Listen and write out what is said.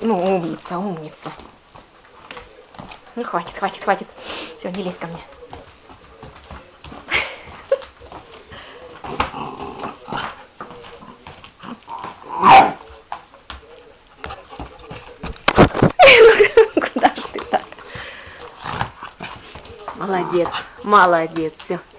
Ну, умница, умница. Ну, хватит, хватит, хватит. Все, не лезь ко мне. Куда ж ты так? Молодец, молодец, все.